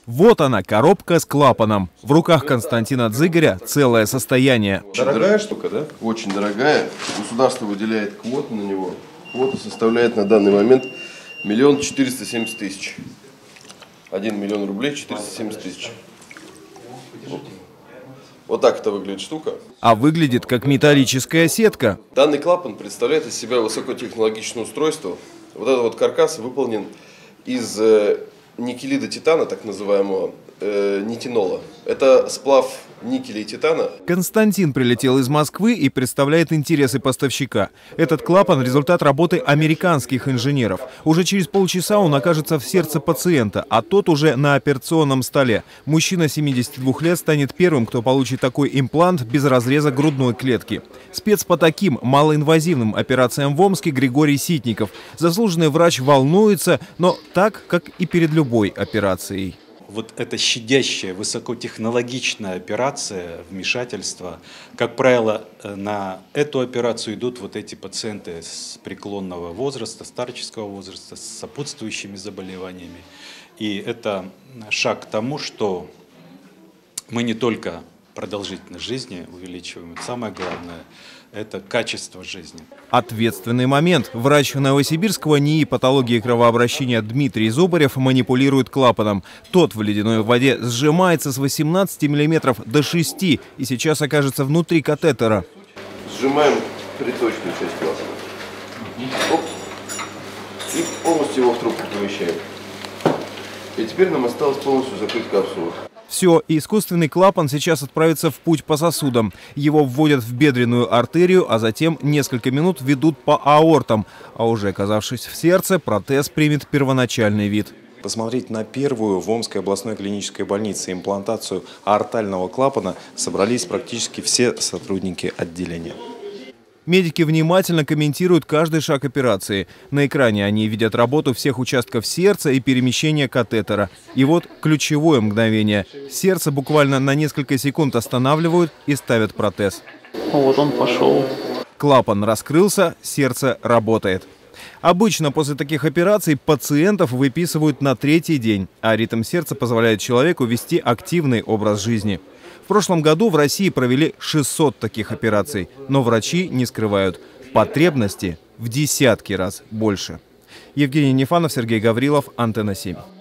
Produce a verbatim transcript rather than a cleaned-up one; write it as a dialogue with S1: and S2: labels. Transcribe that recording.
S1: Вот она, коробка с клапаном. В руках Константина Дзыгаря целое состояние.
S2: Очень дорогая штука, да? Очень дорогая. Государство выделяет квоту на него. Квота составляет на данный момент миллион четыреста семьдесят тысяч. Один миллион рублей четыреста семьдесят тысяч. Вот. Вот так это выглядит штука.
S1: А выглядит как металлическая сетка.
S2: Данный клапан представляет из себя высокотехнологичное устройство. Вот этот вот каркас выполнен из э, никелида титана, так называемого, э, нитинола. Это сплав никеля и титана.
S1: Константин прилетел из Москвы и представляет интересы поставщика. Этот клапан – результат работы американских инженеров. Уже через полчаса он окажется в сердце пациента, а тот уже на операционном столе. Мужчина семидесяти двух лет станет первым, кто получит такой имплант без разреза грудной клетки. Спец по таким малоинвазивным операциям в Омске Григорий Ситников. Заслуженный врач волнуется, но так, как и перед любой операцией.
S3: Вот эта щадящая, высокотехнологичная операция, вмешательство, как правило, на эту операцию идут вот эти пациенты с преклонного возраста, старческого возраста, с сопутствующими заболеваниями. И это шаг к тому, что мы не только продолжительность жизни увеличиваем, самое главное – это качество жизни.
S1: Ответственный момент. Врач Новосибирского НИИ патологии и кровообращения Дмитрий Зубарев манипулирует клапаном. Тот в ледяной воде сжимается с восемнадцати миллиметров до шести и сейчас окажется внутри катетера.
S2: Сжимаем приточную часть клапана. Оп. И полностью его в трубку помещаем. И теперь нам осталось полностью закрыть капсулу.
S1: Все, искусственный клапан сейчас отправится в путь по сосудам. Его вводят в бедренную артерию, а затем несколько минут ведут по аортам. А уже оказавшись в сердце, протез примет первоначальный вид.
S4: Посмотреть на первую в Омской областной клинической больнице имплантацию аортального клапана собрались практически все сотрудники отделения.
S1: Медики внимательно комментируют каждый шаг операции. На экране они видят работу всех участков сердца и перемещение катетера. И вот ключевое мгновение. Сердце буквально на несколько секунд останавливают и ставят протез.
S5: Вот он пошел.
S1: Клапан раскрылся, сердце работает. Обычно после таких операций пациентов выписывают на третий день, а ритм сердца позволяет человеку вести активный образ жизни. В прошлом году в России провели шестьсот таких операций, но врачи не скрывают – потребности в десятки раз больше. Евгений Нефанов, Сергей Гаврилов, Антенна семь.